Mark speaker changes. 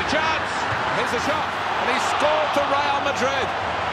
Speaker 1: chance. Here's a shot, and he's scored for Real Madrid.